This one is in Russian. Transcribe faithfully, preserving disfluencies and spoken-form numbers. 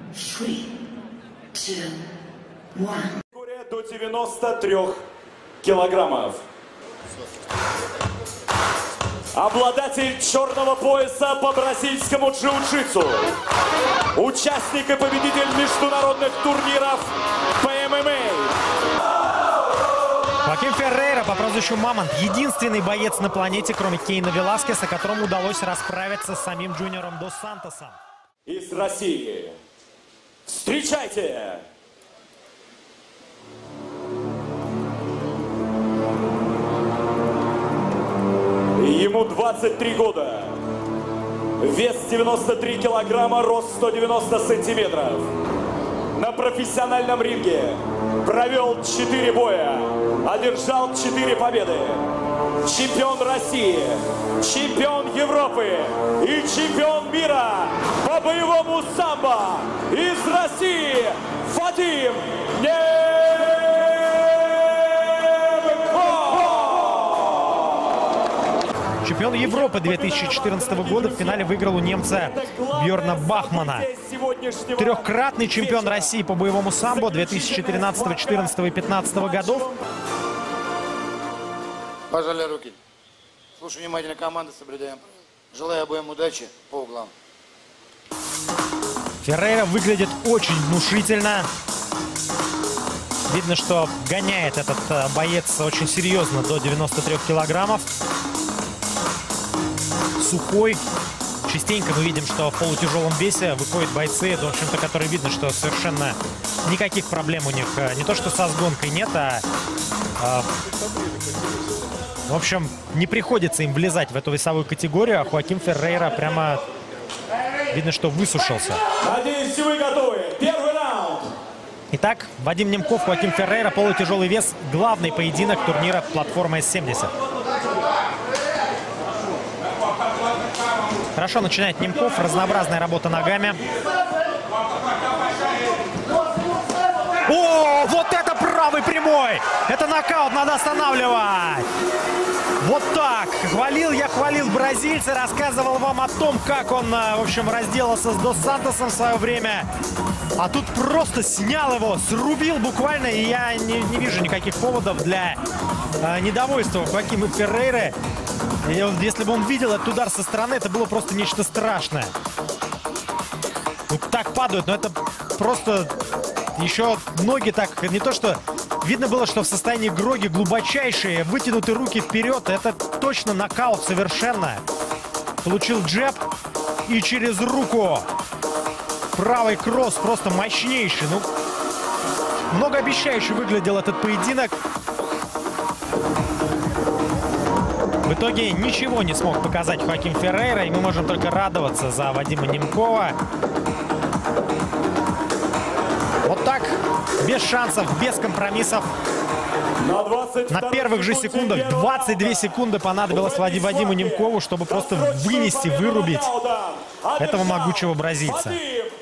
До девяноста трёх килограммов. Обладатель черного пояса по бразильскому джиу-джитсу. Участник и победитель международных турниров по эм эм а. Хоакин Феррейра по прозвищу Мамонт. Единственный боец на планете, кроме Кейна Веласкеса, которому удалось расправиться с самим Джуниором Дос Сантосом. Из России. Встречайте! Ему двадцать три года. Вес девяносто три килограмма, рост сто девяносто сантиметров. На профессиональном ринге провел четыре боя, одержал четыре победы. Чемпион России, чемпион Европы и чемпион мира по боевому самбо из России Вадим Немков. Чемпион Европы две тысячи четырнадцатого года в финале выиграл у немца Бьорна Бахмана. Трехкратный чемпион России по боевому самбо две тысячи тринадцатого, четырнадцатого и пятнадцатого годов. Пожали руки. Слушай внимательно команды, соблюдаем. Желаю обоим удачи по углам. Феррейра выглядит очень внушительно. Видно, что гоняет этот боец очень серьезно до девяноста трёх килограммов. Сухой. Частенько мы видим, что в полутяжелом весе выходят бойцы, в общем-то, которые видно, что совершенно никаких проблем у них не то что со сгонкой нет, а, а в общем, не приходится им влезать в эту весовую категорию, а Хоакин Феррейра прямо видно, что высушился. Надеюсь, вы готовы. Первый раунд. Итак, Вадим Немков, Хоакин Феррейра, полутяжелый вес, главный поединок турнира платформа эс семьдесят. Хорошо начинает Немков, разнообразная работа ногами. О, вот это правый прямой! Это нокаут, надо останавливать! Вот так! Хвалил я, хвалил бразильца, рассказывал вам о том, как он, в общем, разделался с Дос Сантосом в свое время. А тут просто снял его, срубил буквально, и я не, не вижу никаких поводов для э, недовольства Хоакина Феррейры. И вот, если бы он видел этот удар со стороны, это было просто нечто страшное. Вот так падают, но это просто еще ноги так, не то что... Видно было, что в состоянии гроги глубочайшие, вытянуты руки вперед. Это точно нокаут совершенно. Получил джеб и через руку. Правый кросс просто мощнейший. Ну, многообещающе выглядел этот поединок. В итоге ничего не смог показать Хоакин Феррейра, и мы можем только радоваться за Вадима Немкова. Вот так, без шансов, без компромиссов. На первых же секундах, двадцать две секунды понадобилось Вадиму Немкову, чтобы просто вынести, вырубить этого могучего бразильца.